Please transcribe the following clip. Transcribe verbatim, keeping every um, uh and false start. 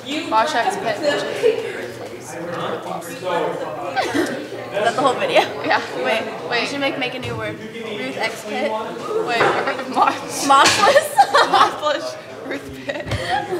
ruthxpit, Is that the whole video? yeah. Wait, Wait. we should make make a new word. ruthxpit. Wait, mosh. Moshless? Moshless ruthxpit.